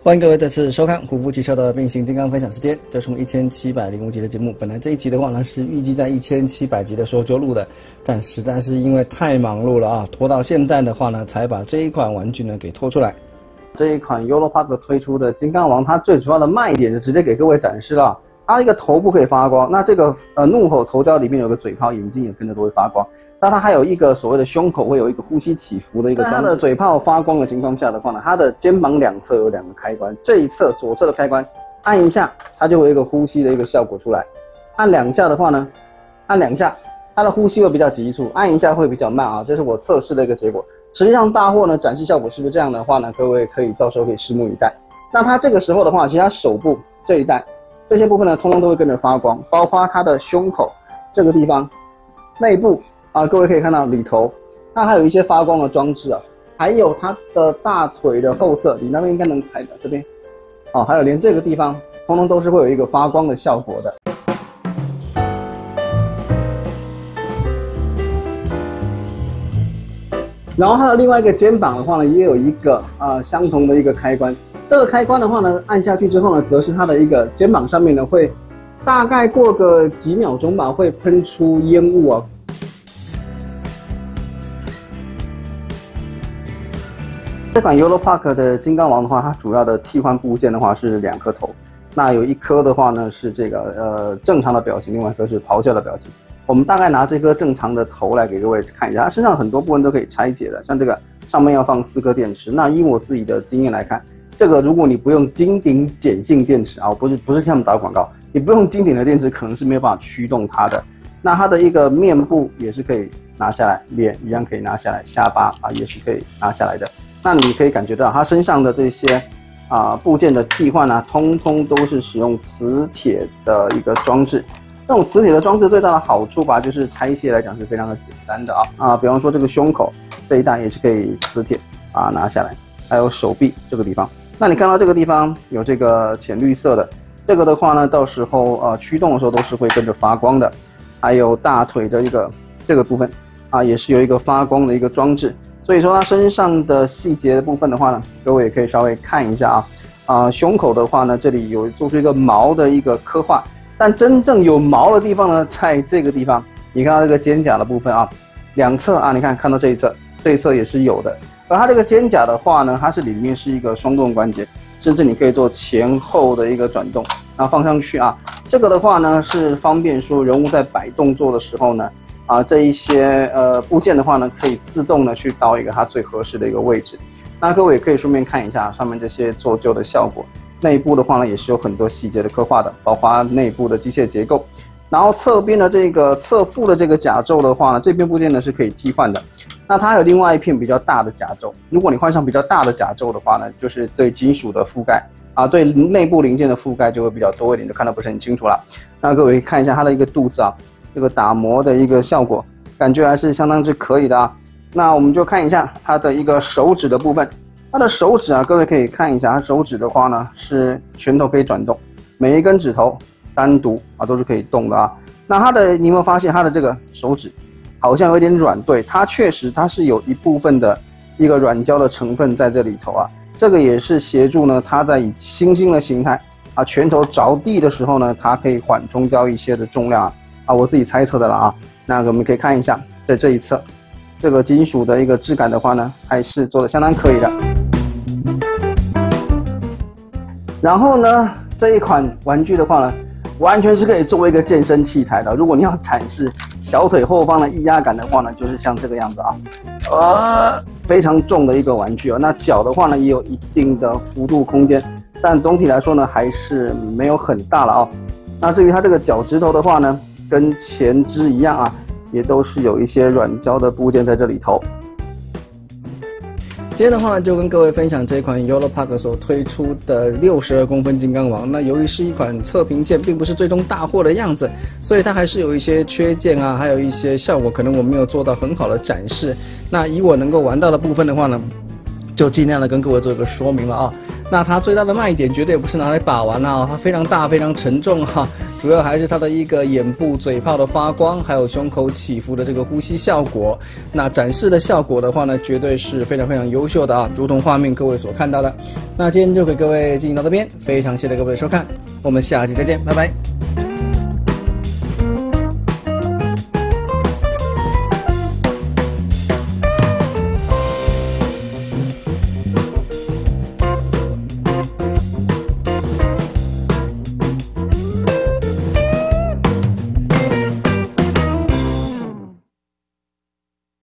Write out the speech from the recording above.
欢迎各位再次收看虎父汽车的变形金刚分享时间，这是我们1705集的节目。本来这一集的话呢是预计在1700集的时候就录的，但实在是因为太忙碌了啊，拖到现在的话呢才把这一款玩具呢给拖出来。这一款 Europark 推出的金刚王，它最主要的卖点就直接给各位展示了，它一个头部可以发光，那这个怒吼头雕里面有个嘴炮，眼睛也跟着都会发光。那它还有一个所谓的胸口会有一个呼吸起伏的一个，在它的嘴炮发光的情况下的话呢，它的肩膀两侧有两个开关，这一侧左侧的开关按一下，它就会有一个呼吸的一个效果出来。按两下的话呢，按两下它的呼吸会比较急促，按一下会比较慢啊，这是我测试的一个结果。实际上大货呢展示效果是不是这样的话呢，各位可以到时候可以拭目以待。那它这个时候的话，其实它手部这一带这些部分呢，通通都会跟着发光，包括它的胸口这个地方内部。各位可以看到里头，它还有一些发光的装置啊，还有它的大腿的后侧，你那边应该能看到这边，还有连这个地方，通通都是会有一个发光的效果的。然后它的另外一个肩膀的话呢，也有一个相同的一个开关，这个开关的话呢，按下去之后呢，则是它的一个肩膀上面呢会大概过个几秒钟吧，会喷出烟雾啊。这款 Europark 的金刚王的话，它主要的替换部件的话是2颗头，那有一颗的话呢是这个正常的表情，另外一颗是咆哮的表情。我们大概拿这颗正常的头来给各位看一下，它身上很多部分都可以拆解的，像这个上面要放4颗电池。那依我自己的经验来看，这个如果你不用金顶碱性电池啊，不是替他们打广告，你不用金顶的电池可能是没有办法驱动它的。那它的一个面部也是可以拿下来，脸一样可以拿下来，下巴也是可以拿下来的。那你可以感觉到它身上的这些部件的替换啊，通通都是使用磁铁的一个装置。这种磁铁的装置最大的好处吧，就是拆卸来讲是非常的简单的比方说这个胸口这一带也是可以磁铁拿下来，还有手臂这个地方。那你看到这个地方有这个浅绿色的，这个的话呢，到时候驱动的时候都是会跟着发光的。还有大腿的这个部分也是有一个发光的一个装置。所以说它身上的细节的部分的话呢，各位也可以稍微看一下胸口的话呢，这里有做出一个毛的一个刻画，但真正有毛的地方呢，在这个地方，你看到这个肩胛的部分两侧你看到这一侧也是有的。而它这个肩胛的话呢，它是里面是一个双动关节，甚至你可以做前后的一个转动，然后放上去这个的话呢是方便说人物在摆动作的时候呢。这一些部件的话呢，可以自动的去到一个它最合适的一个位置。那各位也可以顺便看一下上面这些做旧的效果。内部的话呢，也是有很多细节的刻画的，包括内部的机械结构。然后侧边的这个侧腹的这个甲胄的话呢，这边部件呢是可以替换的。那它还有另外一片比较大的甲胄，如果你换上比较大的甲胄的话呢，就是对金属的覆盖对内部零件的覆盖就会比较多一点，就看得不是很清楚了。那各位看一下它的一个肚子这个打磨的一个效果，感觉还是相当之可以的那我们就看一下它的一个手指的部分，它的手指各位可以看一下，它手指的话呢是拳头可以转动，每一根指头单独都是可以动的那你有没有发现它的这个手指好像有点软？对，它确实它是有一部分的一个软胶的成分在这里头这个也是协助呢它在以猩猩的形态拳头着地的时候呢，它可以缓冲掉一些的重量我自己猜测的了那我们可以看一下，在这一侧，这个金属的一个质感的话呢，还是做的相当可以的。然后呢，这一款玩具的话呢，完全是可以作为一个健身器材的。如果你要展示小腿后方的液压感的话呢，就是像这个样子非常重的一个玩具那脚的话呢，也有一定的幅度空间，但总体来说呢，还是没有很大了那至于它这个脚趾头的话呢，跟前肢一样也都是有一些软胶的部件在这里头。今天的话呢，就跟各位分享这一款 Europark 所推出的62公分金刚王。那由于是一款测评件，并不是最终大货的样子，所以它还是有一些缺件还有一些效果可能我没有做到很好的展示。那以我能够玩到的部分的话呢，就尽量的跟各位做一个说明了那它最大的卖点绝对不是拿来把玩啊，它非常大非常沉重哈，主要还是它的一个眼部嘴泡的发光，还有胸口起伏的这个呼吸效果。那展示的效果的话呢，绝对是非常非常优秀的啊，如同画面各位所看到的。那今天就给各位进行到这边，非常谢谢各位的收看，我们下期再见，拜拜。